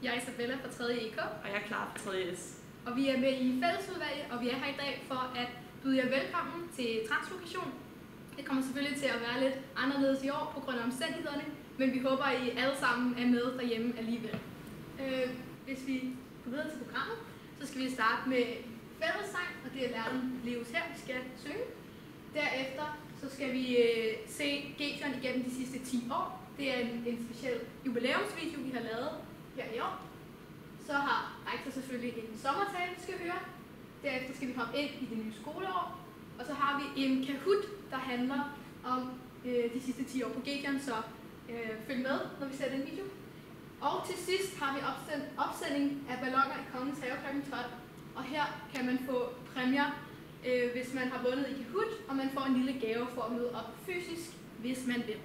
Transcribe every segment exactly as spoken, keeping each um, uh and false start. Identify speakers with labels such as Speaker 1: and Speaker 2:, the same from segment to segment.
Speaker 1: Jeg er Isabella fra tredje E K.
Speaker 2: Og jeg er klar fra tredje S.
Speaker 1: Og vi er med i fællesudvalget, og vi er her i dag for at byde jer velkommen til translokation. Det kommer selvfølgelig til at være lidt anderledes i år på grund af omstændighederne, men vi håber, at I alle sammen er med derhjemme alligevel. Øh, hvis vi går videre til programmet, så skal vi starte med fællessang, og det er læreren Leos her, vi skal synge. Derefter så skal vi øh, se Gefion igennem de sidste ti år. Det er en, en speciel jubilæumsvideo, vi har lavet her i år. Så har rektor selvfølgelig en sommertale, vi skal høre. Derefter skal vi hoppe ind i det nye skoleår. Og så har vi en Kahoot, der handler om øh, de sidste ti år på Gefion, så øh, følg med, når vi ser den video. Og til sidst har vi opsending af balloner i Kongens Have klokken tolv. Og her kan man få præmier, øh, hvis man har vundet i Kahoot, og man får en lille gave for at møde op fysisk, hvis man vil.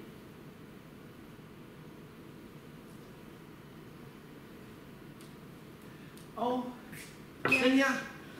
Speaker 3: Og den her,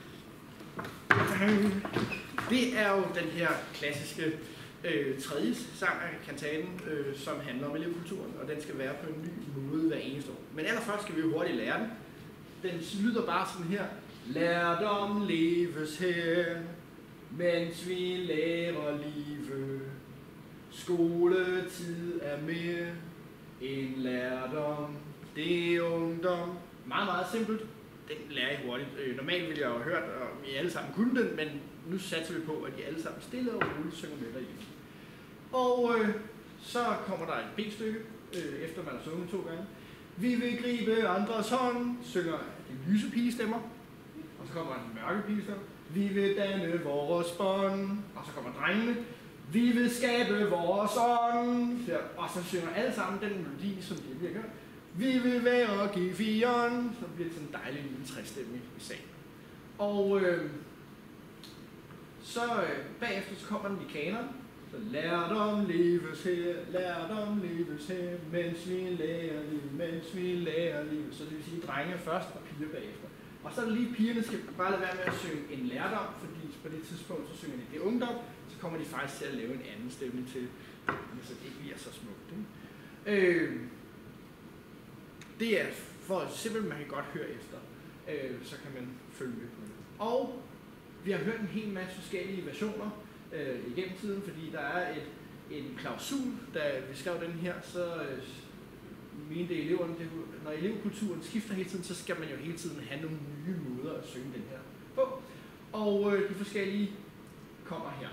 Speaker 3: det er jo den her klassiske øh, tredje sang af kantaten, øh, som handler om elevkulturen, og den skal være på en ny måde hver eneste år. Men allerførst skal vi jo hurtigt lære den. Den lyder bare sådan her. Lærdom leves her, mens vi lærer livet. Skoletid er mere end lærdom, det er ungdom. Meget, meget simpelt. Den lærer I hurtigt. Øh, normalt ville jeg jo have hørt, om I alle sammen kunne den, men nu satser vi på, at I alle sammen stille og roligt synger med derhjemme. Og øh, så kommer der et B-stykke, øh, efter man har sunget to gange. Vi vil gribe andres hånd, synger de lyse pigestemmer. Og så kommer en mørke pigestemme. Vi vil danne vores bånd. Og så kommer drengene. Vi vil skabe vores ånd. Der. Og så synger alle sammen den melodi, som de bliver hørt. Vi vil være Gefion. Så bliver det sådan en dejlig lille træstemme i salen. Og øh, så øh, bagefter så kommer den i kanon. Så lærdom leves her, lærdom leves her, mens vi lærer liv, mens vi lærer liv. Så det vil sige drenge først og piger bagefter. Og så er det lige, pigerne skal bare lade være med at synge en lærdom, fordi på det tidspunkt så synger de det ungdom, så kommer de faktisk til at lave en anden stemning til, så det bliver så smukt. Ikke? Øh, det er for simpelthen, man kan godt høre efter, øh, så kan man følge med på det. Og vi har hørt en hel masse forskellige versioner øh, igennem tiden, fordi der er et, en klausul, da vi skrev den her, så øh, mente eleverne, det, når elevkulturen skifter hele tiden, så skal man jo hele tiden have nogle nye måder at synge den her på. Og øh, de forskellige kommer her.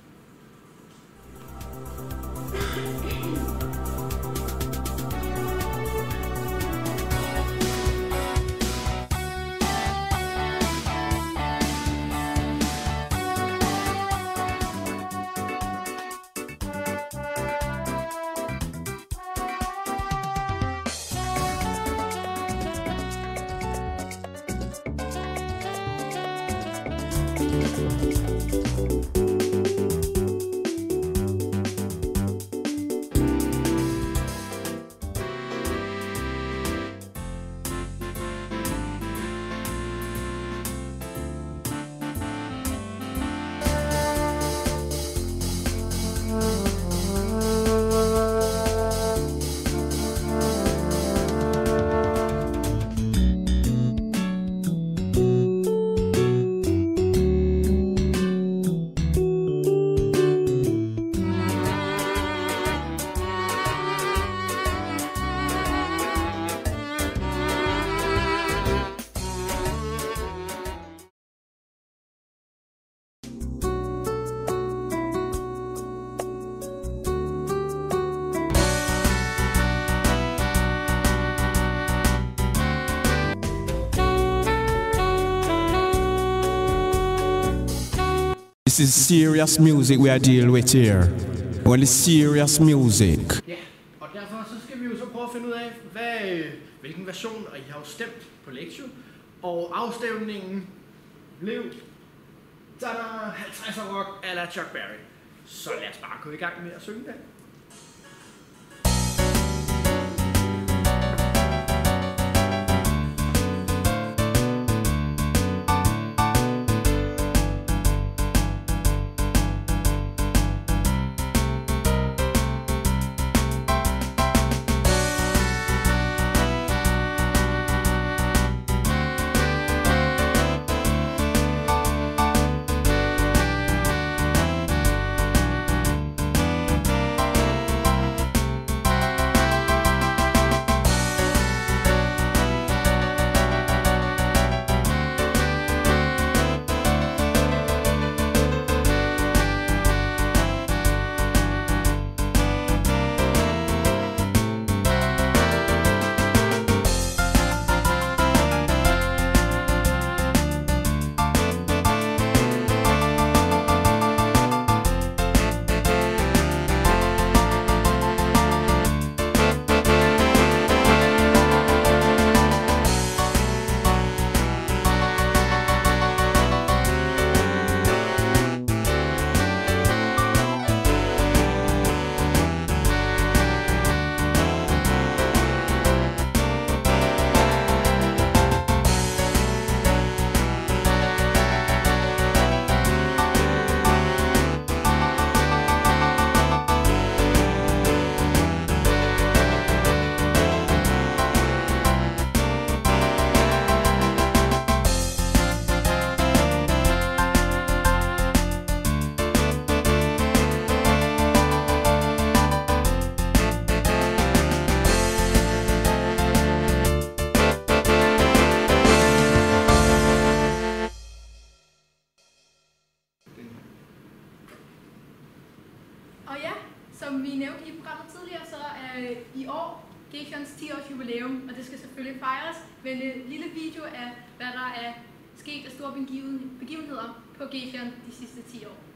Speaker 4: This is serious music we are dealing with here. Only serious music.
Speaker 3: Ja, og derfor så skal vi jo så prøve at finde ud af, hvad, hvilken version, og I har jo stemt på Lektio, og afstemningen blev tada, halvtredser rock a la Chuck Berry. Så lad os bare gå i gang med at synge den.
Speaker 1: Og ja, som vi nævnte i programmet tidligere, så er i år Geishons ti års jubilæum, og det skal selvfølgelig fejres med en lille video af, hvad der er sket af store begivenheder på Geishon de sidste ti år.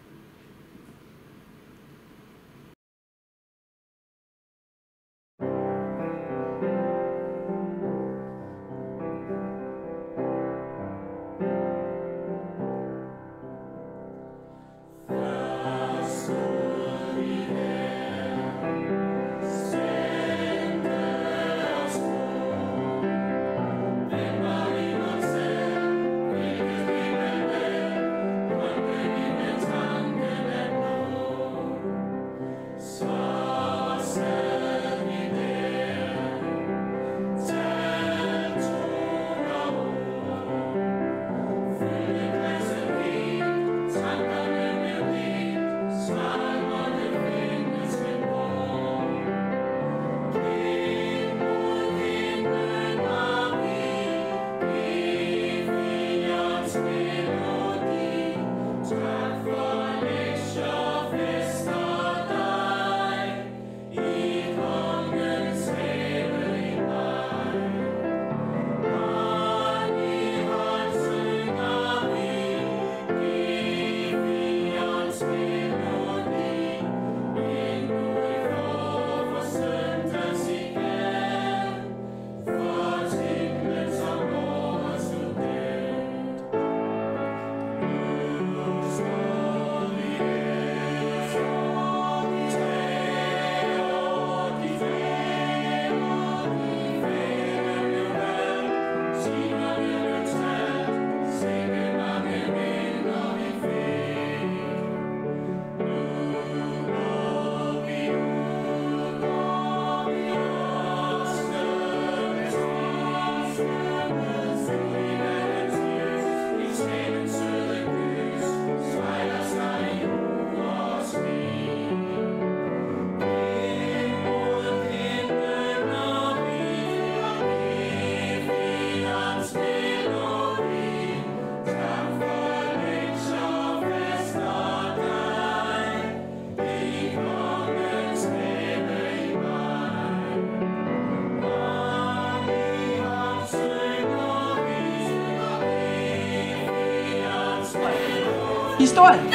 Speaker 2: Historien.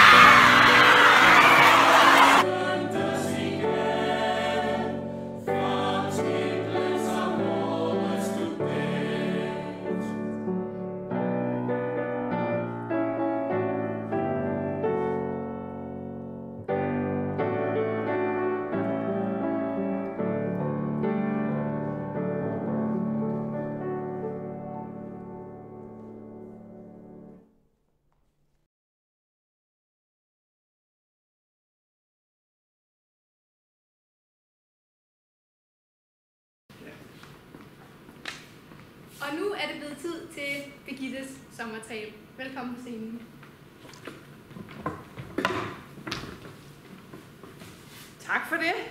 Speaker 1: Og nu er det blevet tid til Birgittes sommertale. Velkommen på scenen.
Speaker 2: Tak for det.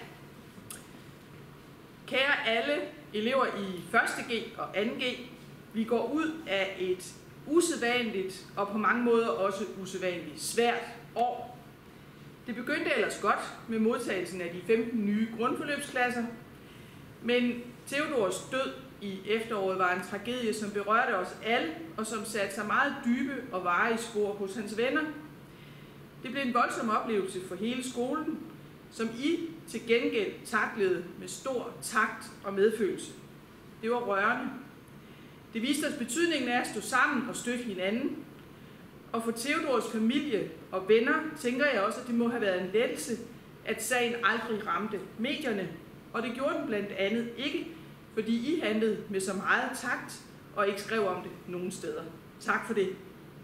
Speaker 2: Kære alle elever i første G og anden G, vi går ud af et usædvanligt og på mange måder også usædvanligt svært år. Det begyndte ellers godt med modtagelsen af de femten nye grundforløbsklasser, men Theodors død i efteråret var en tragedie, som berørte os alle, og som satte sig meget dybe og varige spor hos hans venner. Det blev en voldsom oplevelse for hele skolen, som I til gengæld taklede med stor takt og medfølelse. Det var rørende. Det viste os betydningen af at stå sammen og støtte hinanden. Og for Theodors familie og venner tænker jeg også, at det må have været en lettelse, at sagen aldrig ramte medierne. Og det gjorde den blandt andet ikke, fordi I handlede med så meget takt og ikke skrev om det nogen steder. Tak for det.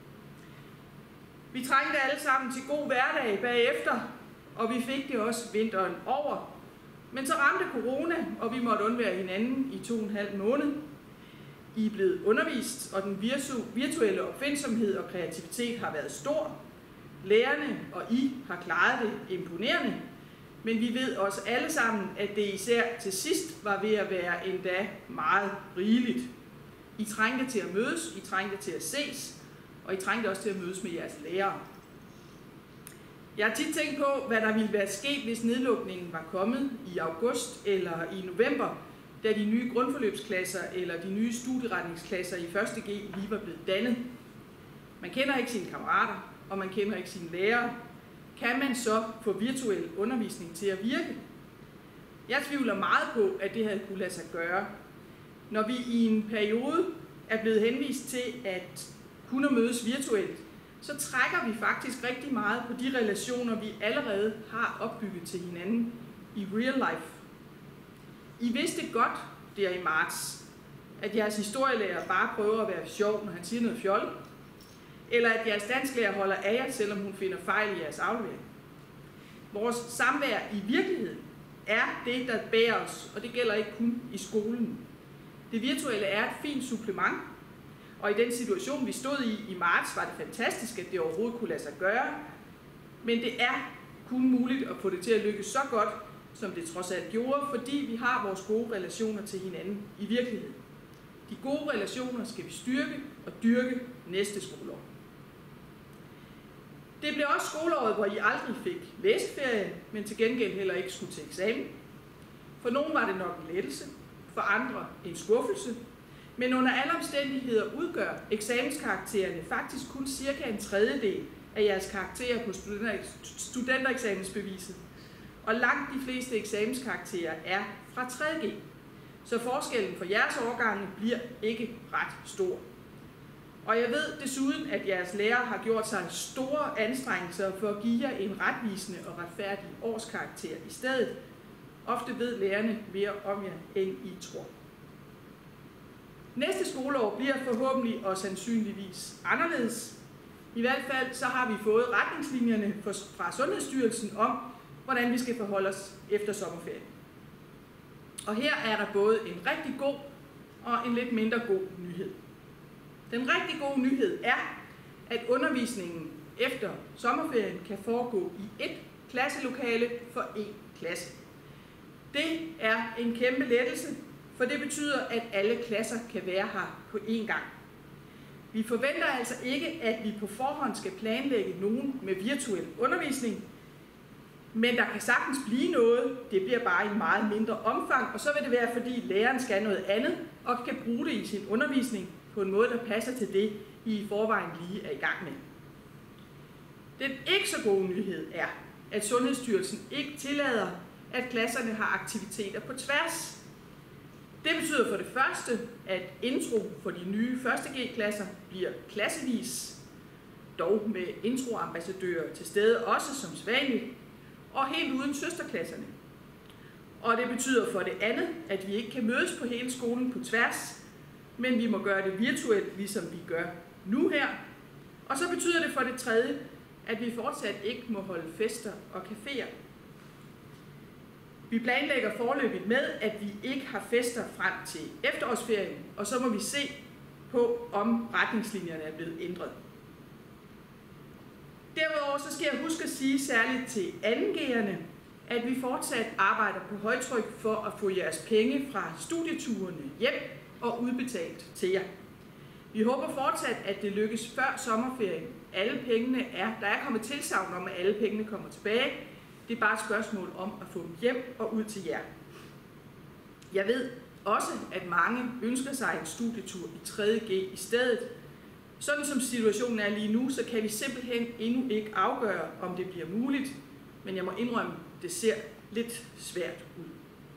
Speaker 2: Vi trængte alle sammen til god hverdag bagefter, og vi fik det også vinteren over. Men så ramte corona, og vi måtte undvære hinanden i to og en halv måned. I er blevet undervist, og den virtuelle opfindsomhed og kreativitet har været stor. Lærerne og I har klaret det imponerende. Men vi ved også alle sammen, at det især til sidst var ved at være endda meget rigeligt. I trængte til at mødes, I trængte til at ses, og I trængte også til at mødes med jeres lærere. Jeg har tit tænkt på, hvad der ville være sket, hvis nedlukningen var kommet i august eller i november, da de nye grundforløbsklasser eller de nye studieretningsklasser i første G lige var blevet dannet. Man kender ikke sine kammerater, og man kender ikke sine lærere. Kan man så få virtuel undervisning til at virke? Jeg tvivler meget på, at det havde kunne lade sig gøre. Når vi i en periode er blevet henvist til at kunne mødes virtuelt, så trækker vi faktisk rigtig meget på de relationer, vi allerede har opbygget til hinanden i real life. I vidste godt der i marts, at jeres historielærer bare prøver at være sjov, når han siger noget fjol, eller at jeres dansklærer holder af jer, selvom hun finder fejl i jeres aflevering. Vores samvær i virkeligheden er det, der bærer os, og det gælder ikke kun i skolen. Det virtuelle er et fint supplement, og i den situation, vi stod i i marts, var det fantastisk, at det overhovedet kunne lade sig gøre, men det er kun muligt at få det til at lykkes så godt, som det trods alt gjorde, fordi vi har vores gode relationer til hinanden i virkeligheden. De gode relationer skal vi styrke og dyrke næste skoleår. Det blev også skoleåret, hvor I aldrig fik læseferie, men til gengæld heller ikke skulle til eksamen. For nogle var det nok en lettelse, for andre en skuffelse, men under alle omstændigheder udgør eksamenskaraktererne faktisk kun cirka en tredjedel af jeres karakterer på studentereksamensbeviset, og langt de fleste eksamenskarakterer er fra tredje G, så forskellen for jeres årgange bliver ikke ret stor. Og jeg ved desuden, at jeres lærere har gjort sig store anstrengelser for at give jer en retvisende og retfærdig årskarakter i stedet. Ofte ved lærerne mere om jer, end I tror. Næste skoleår bliver forhåbentlig og sandsynligvis anderledes. I hvert fald så har vi fået retningslinjerne fra Sundhedsstyrelsen om, hvordan vi skal forholde os efter sommerferien. Og her er der både en rigtig god og en lidt mindre god nyhed. Den rigtig gode nyhed er, at undervisningen efter sommerferien kan foregå i et klasselokale for én klasse. Det er en kæmpe lettelse, for det betyder, at alle klasser kan være her på én gang. Vi forventer altså ikke, at vi på forhånd skal planlægge nogen med virtuel undervisning, men der kan sagtens blive noget, det bliver bare i meget mindre omfang, og så vil det være, fordi læreren skal noget andet og kan bruge det i sin undervisning på en måde, der passer til det, I i forvejen lige er i gang med. Den ikke så gode nyhed er, at Sundhedsstyrelsen ikke tillader, at klasserne har aktiviteter på tværs. Det betyder for det første, at intro for de nye første G-klasser bliver klassevis, dog med introambassadører til stede også som sædvanligt, og helt uden søsterklasserne. Og det betyder for det andet, at vi ikke kan mødes på hele skolen på tværs, men vi må gøre det virtuelt, ligesom vi gør nu her. Og så betyder det for det tredje, at vi fortsat ikke må holde fester og caféer. Vi planlægger foreløbigt med, at vi ikke har fester frem til efterårsferien, og så må vi se på, om retningslinjerne er blevet ændret. Derudover så skal jeg huske at sige særligt til anden G'erne, at vi fortsat arbejder på højtryk for at få jeres penge fra studieturene hjem og udbetalt til jer. Vi håber fortsat, at det lykkes før sommerferien. Alle pengene er, der er kommet tilsagn om, at alle pengene kommer tilbage. Det er bare et spørgsmål om at få dem hjem og ud til jer. Jeg ved også, at mange ønsker sig en studietur i tredje G i stedet. Sådan som situationen er lige nu, så kan vi simpelthen endnu ikke afgøre, om det bliver muligt. Men jeg må indrømme, det ser lidt svært ud.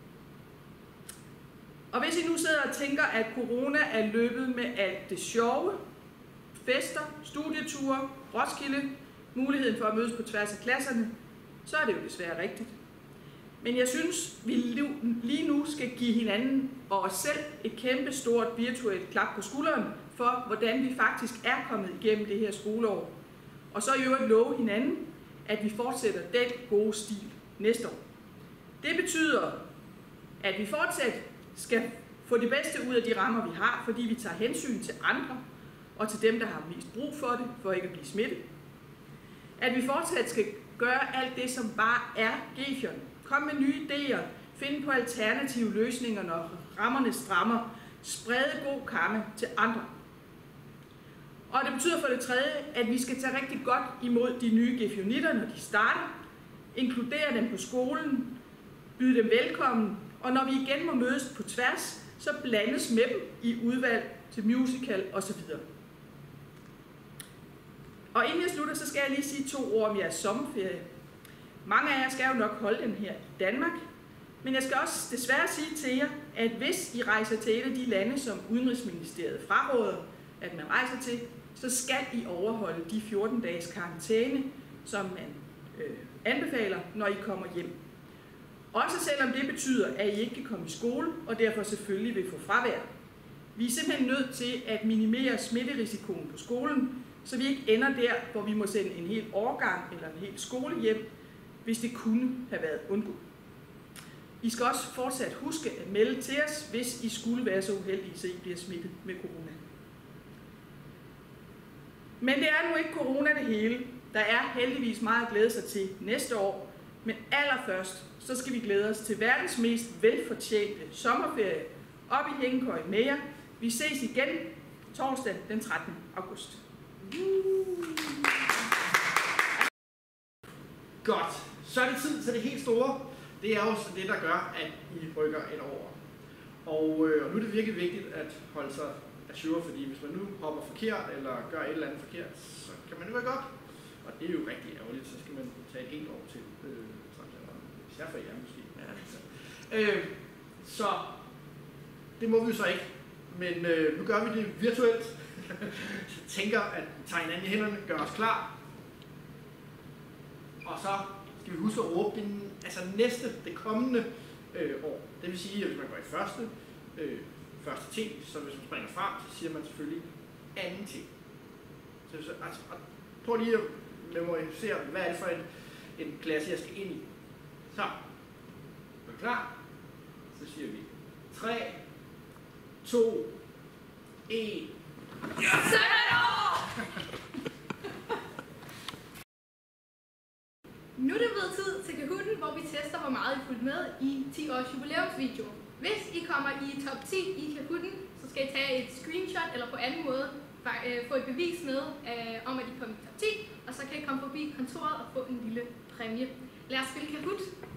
Speaker 2: Og hvis I nu sidder og tænker, at corona er løbet med alt det sjove, fester, studieture, Roskilde, muligheden for at mødes på tværs af klasserne, så er det jo desværre rigtigt. Men jeg synes, vi lige nu skal give hinanden og os selv et kæmpe stort virtuelt klap på skulderen for, hvordan vi faktisk er kommet igennem det her skoleår. Og så i øvrigt love hinanden, at vi fortsætter den gode stil næste år. Det betyder, at vi fortsat skal få det bedste ud af de rammer, vi har, fordi vi tager hensyn til andre og til dem, der har mest brug for det, for ikke at blive smittet. At vi fortsat skal gøre alt det, som bare er G-fjerne. Kom med nye idéer, finde på alternative løsninger, når rammerne strammer, sprede god karma til andre. Og det betyder for det tredje, at vi skal tage rigtig godt imod de nye gefionitter, når de starter, inkludere dem på skolen, byde dem velkommen, og når vi igen må mødes på tværs, så blandes med dem i udvalg til musical osv. Og inden jeg slutter, så skal jeg lige sige to ord om jeres sommerferie. Mange af jer skal jo nok holde den her i Danmark, men jeg skal også desværre sige til jer, at hvis I rejser til et af de lande, som Udenrigsministeriet fraråder, at man rejser til, så skal I overholde de fjorten dages karantæne, som man øh, anbefaler, når I kommer hjem. Også selvom det betyder, at I ikke kan komme i skole, og derfor selvfølgelig vil få fravær. Vi er simpelthen nødt til at minimere smitterisikoen på skolen, så vi ikke ender der, hvor vi må sende en hel årgang eller en hel skole hjem, hvis det kunne have været undgået. I skal også fortsat huske at melde til os, hvis I skulle være så uheldige, så I bliver smittet med corona. Men det er nu ikke corona det hele. Der er heldigvis meget at glæde sig til næste år. Men allerførst, så skal vi glæde os til verdens mest velfortjente sommerferie op i hængekøjen med jer. Vi ses igen torsdag den trettende august.
Speaker 3: Godt. Så er det tid til det helt store. Det er også det, der gør, at I rykker et år. Og, øh, og nu er det virkelig vigtigt at holde sig ajour, fordi hvis man nu hopper forkert eller gør et eller andet forkert, så kan man rykke op. Og det er jo rigtig ærgerligt, så skal man tage et helt år til. Øh, især for jer måske. Ja, altså. øh, så det må vi jo så ikke. Men øh, nu gør vi det virtuelt. Jeg tænker at tage hinanden i hænderne, gør os klar. Og så skal vi huske at råbe den, altså næste, det kommende øh, år. Det vil sige, at hvis man går i første, øh, første ting, så hvis man springer frem, så siger man selvfølgelig anden ting. Så, så, altså, prøv lige at memorisere, hvad er det for en, en klasse, jeg skal ind i. Så, er du klar? Så siger vi tre, to, et.
Speaker 1: Så er det over! Nu er det blevet tid til Kahooten, hvor vi tester, hvor meget I fulgte med i ti års jubilæumsvideo. Hvis I kommer i top ti i Kahooten, så skal I tage et screenshot eller på anden måde få et bevis med om, at I kom i top ti, og så kan I komme forbi kontoret og få en lille præmie. Lad os spille Kahoot!